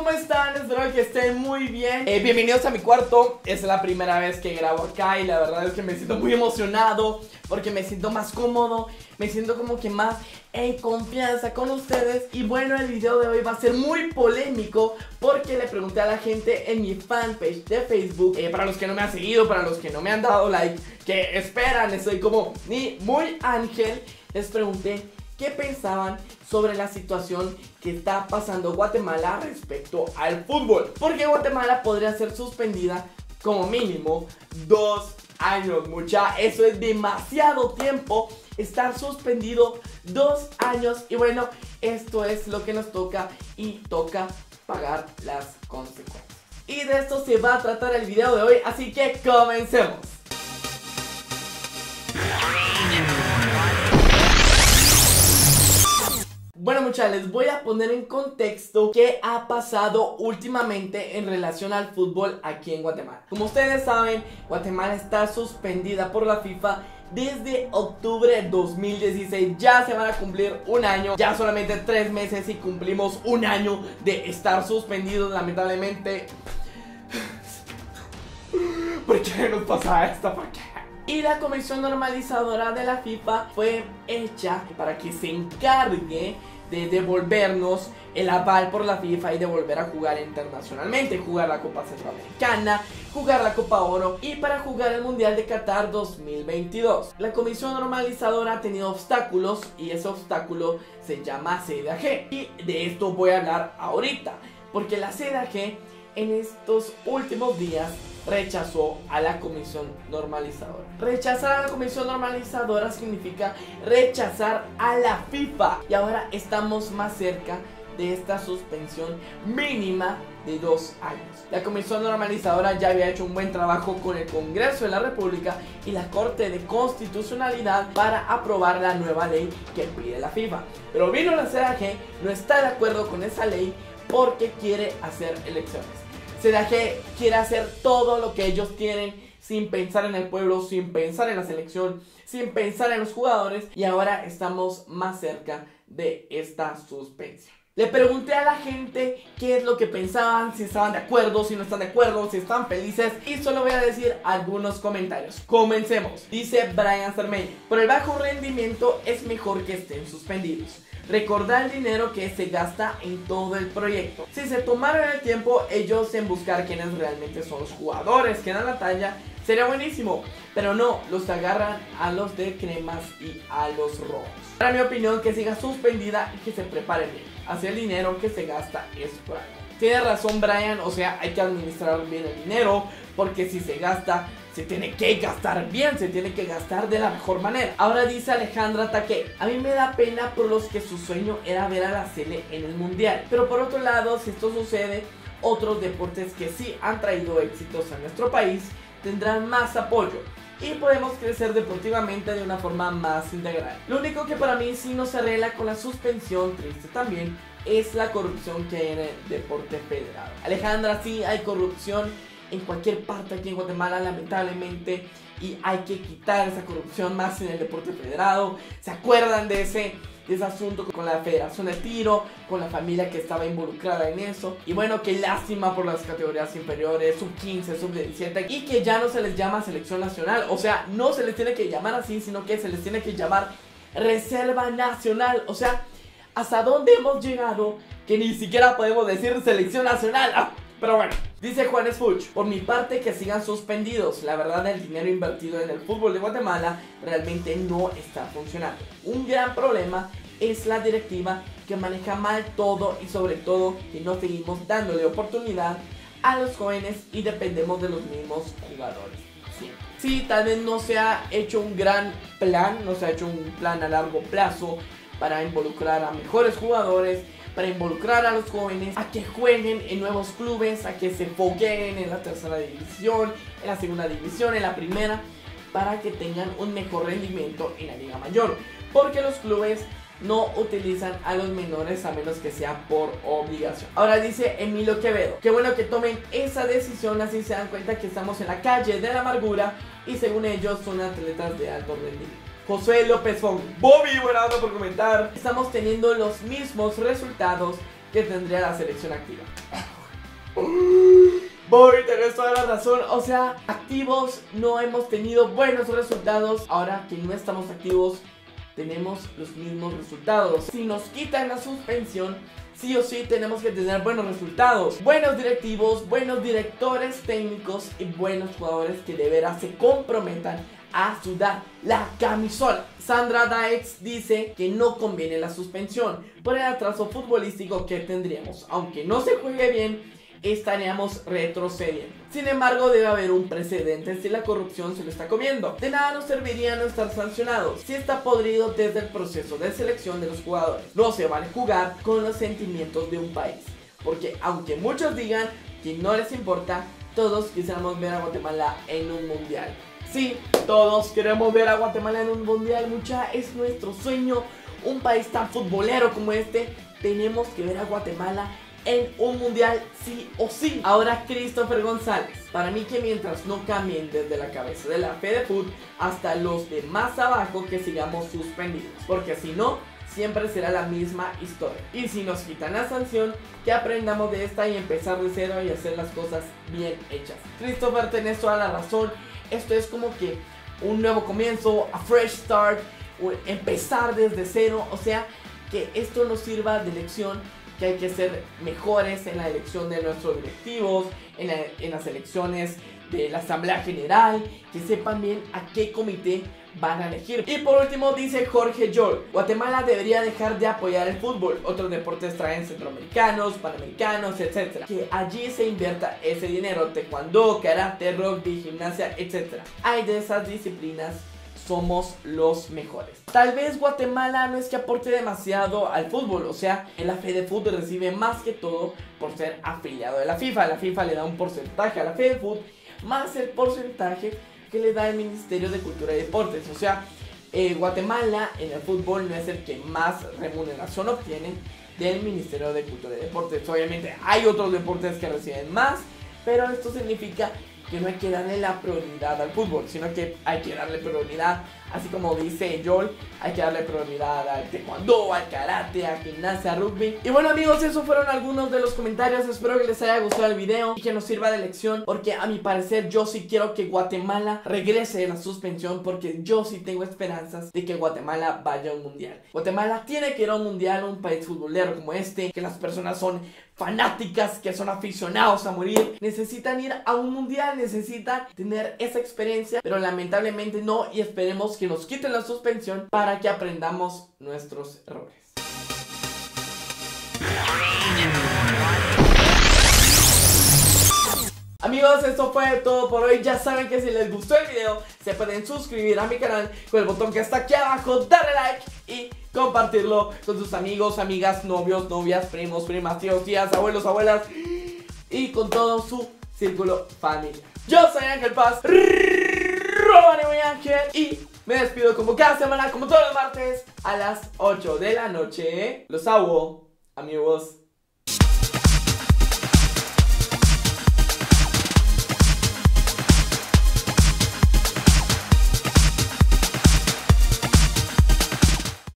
¿cómo están? Espero que estén muy bien. Bienvenidos a mi cuarto. Es la primera vez que grabo acá y la verdad es que me siento muy emocionado porque me siento más cómodo, me siento como que más en confianza con ustedes. Y bueno, el video de hoy va a ser muy polémico porque le pregunté a la gente en mi fanpage de Facebook, para los que no me han seguido, para los que no me han dado like, que esperan, estoy como ni muy ángel. Les pregunté qué pensaban sobre la situación que está pasando Guatemala respecto al fútbol, porque Guatemala podría ser suspendida como mínimo 2 años. Mucha, eso es demasiado tiempo, estar suspendido 2 años. Y bueno, esto es lo que nos toca y toca pagar las consecuencias. Y de esto se va a tratar el video de hoy, así que comencemos. Bueno, muchachos, les voy a poner en contexto qué ha pasado últimamente en relación al fútbol aquí en Guatemala. Como ustedes saben, Guatemala está suspendida por la FIFA desde octubre de 2016. Ya se van a cumplir un año, ya solamente 3 meses y cumplimos un año de estar suspendidos, lamentablemente. ¿Por qué nos pasa esto? ¿Por qué? Y la comisión normalizadora de la FIFA fue hecha para que se encargue de devolvernos el aval por la FIFA y de volver a jugar internacionalmente, jugar la Copa Centroamericana, jugar la Copa Oro y para jugar el Mundial de Qatar 2022. La comisión normalizadora ha tenido obstáculos y ese obstáculo se llama CDAG. Y de esto voy a hablar ahorita, porque la CDAG en estos últimos días rechazó a la comisión normalizadora. Rechazar a la comisión normalizadora significa rechazar a la FIFA. Y ahora estamos más cerca de esta suspensión mínima de 2 años. La comisión normalizadora ya había hecho un buen trabajo con el Congreso de la República y la Corte de Constitucionalidad para aprobar la nueva ley que pide la FIFA. Pero vino la CDAG, no está de acuerdo con esa ley porque quiere hacer elecciones. CDAG quiere hacer todo lo que ellos quieren sin pensar en el pueblo, sin pensar en la selección, sin pensar en los jugadores. Y ahora estamos más cerca de esta suspensión. Le pregunté a la gente qué es lo que pensaban, si estaban de acuerdo, si no están de acuerdo, si están felices. Y solo voy a decir algunos comentarios. Comencemos. Dice Brian Cermeño: por el bajo rendimiento es mejor que estén suspendidos. Recordar el dinero que se gasta en todo el proyecto. Si se tomaron el tiempo ellos en buscar quiénes realmente son los jugadores que dan la talla, sería buenísimo. Pero no, los agarran a los de cremas y a los rojos. Para mi opinión, que siga suspendida y que se preparen bien. Hacia el dinero que se gasta es por algo. Tiene razón Brian, o sea, hay que administrar bien el dinero, porque si se gasta, se tiene que gastar bien, se tiene que gastar de la mejor manera. Ahora dice Alejandra Taque: a mí me da pena por los que su sueño era ver a la Sele en el Mundial. Pero por otro lado, si esto sucede, otros deportes que sí han traído éxitos a nuestro país tendrán más apoyo y podemos crecer deportivamente de una forma más integral. Lo único que para mí sí no se arregla con la suspensión, triste también, es la corrupción que hay en el deporte federado. Alejandra, sí hay corrupción en cualquier parte aquí en Guatemala, lamentablemente, y hay que quitar esa corrupción más en el deporte federado. ¿Se acuerdan de ese asunto con la Federación de Tiro, con la familia que estaba involucrada en eso? Y bueno, qué lástima por las categorías inferiores, sub-15, sub-17, y que ya no se les llama selección nacional. O sea, no se les tiene que llamar así, sino que se les tiene que llamar reserva nacional. O sea, ¿hasta dónde hemos llegado que ni siquiera podemos decir selección nacional? Pero bueno, dice Juan Spuch: por mi parte que sigan suspendidos. La verdad, el dinero invertido en el fútbol de Guatemala realmente no está funcionando. Un gran problema es la directiva, que maneja mal todo y sobre todo que no seguimos dándole oportunidad a los jóvenes y dependemos de los mismos jugadores siempre. Sí, tal vez no se ha hecho un gran plan, no se ha hecho un plan a largo plazo para involucrar a mejores jugadores, para involucrar a los jóvenes a que jueguen en nuevos clubes, a que se fogueen en la tercera división, en la segunda división, en la primera, para que tengan un mejor rendimiento en la liga mayor, porque los clubes no utilizan a los menores a menos que sea por obligación. Ahora dice Emilio Quevedo: qué bueno que tomen esa decisión, así se dan cuenta que estamos en la calle de la amargura y según ellos son atletas de alto rendimiento. José López Fong: Bobby, buena onda por comentar. Estamos teniendo los mismos resultados que tendría la selección activa. Voy, tenés toda la razón. O sea, activos no hemos tenido buenos resultados. Ahora que no estamos activos, tenemos los mismos resultados. Si nos quitan la suspensión, sí o sí tenemos que tener buenos resultados, buenos directivos, buenos directores técnicos y buenos jugadores que de veras se comprometan a sudar la camisola. Sandra Daex dice que no conviene la suspensión por el atraso futbolístico que tendríamos. Aunque no se juegue bien, estaríamos retrocediendo. Sin embargo, debe haber un precedente si la corrupción se lo está comiendo. De nada nos serviría no estar sancionados si está podrido desde el proceso de selección de los jugadores. No se vale jugar con los sentimientos de un país, porque aunque muchos digan que no les importa, todos quisiéramos ver a Guatemala en un mundial. Sí, todos queremos ver a Guatemala en un mundial, mucha, es nuestro sueño. Un país tan futbolero como este, tenemos que ver a Guatemala en un mundial sí o sí. Ahora Christopher González, para mí que mientras no cambien desde la cabeza de la FedeFoot hasta los de más abajo, que sigamos suspendidos, porque si no, siempre será la misma historia. Y si nos quitan la sanción, que aprendamos de esta y empezar de cero y hacer las cosas bien hechas. Christopher, tenés toda la razón. Esto es como que un nuevo comienzo, a fresh start, empezar desde cero. O sea, que esto nos sirva de lección, que hay que ser mejores en la elección de nuestros directivos, en las elecciones de la Asamblea General, que sepan bien a qué comité van a elegir. Y por último dice Jorge Joel, Guatemala debería dejar de apoyar el fútbol, otros deportes traen centroamericanos, panamericanos, etc. Que allí se invierta ese dinero, taekwondo, karate, rugby, gimnasia, etc. Hay de esas disciplinas, somos los mejores. Tal vez Guatemala no es que aporte demasiado al fútbol, o sea, la FedeFoot recibe más que todo por ser afiliado de la FIFA. La FIFA le da un porcentaje a la FedeFoot más el porcentaje que le da el Ministerio de Cultura y Deportes. O sea, Guatemala en el fútbol no es el que más remuneración obtiene del Ministerio de Cultura y Deportes. Obviamente hay otros deportes que reciben más, pero esto significa que no hay que darle la prioridad al fútbol, sino que hay que darle prioridad, así como dice Joel, hay que darle prioridad al taekwondo, al karate, a gimnasia, a rugby. Y bueno amigos, esos fueron algunos de los comentarios. Espero que les haya gustado el video y que nos sirva de lección, porque a mi parecer yo sí quiero que Guatemala regrese de la suspensión, porque yo sí tengo esperanzas de que Guatemala vaya a un mundial. Guatemala tiene que ir a un mundial, un país futbolero como este, que las personas son fanáticas, que son aficionados a morir, necesitan ir a un mundial, necesitan tener esa experiencia, pero lamentablemente no, y esperemos que nos quiten la suspensión para que aprendamos nuestros errores. Amigos, esto fue todo por hoy. Ya saben que si les gustó el video, se pueden suscribir a mi canal con el botón que está aquí abajo, darle like y compartirlo con sus amigos, amigas, novios, novias, primos, primas, tíos, tías, abuelos, abuelas y con todo su círculo familiar. Yo soy Ángel Paz, Ángel, y me despido como cada semana, como todos los martes a las 8 de la noche. Los amo, amigos.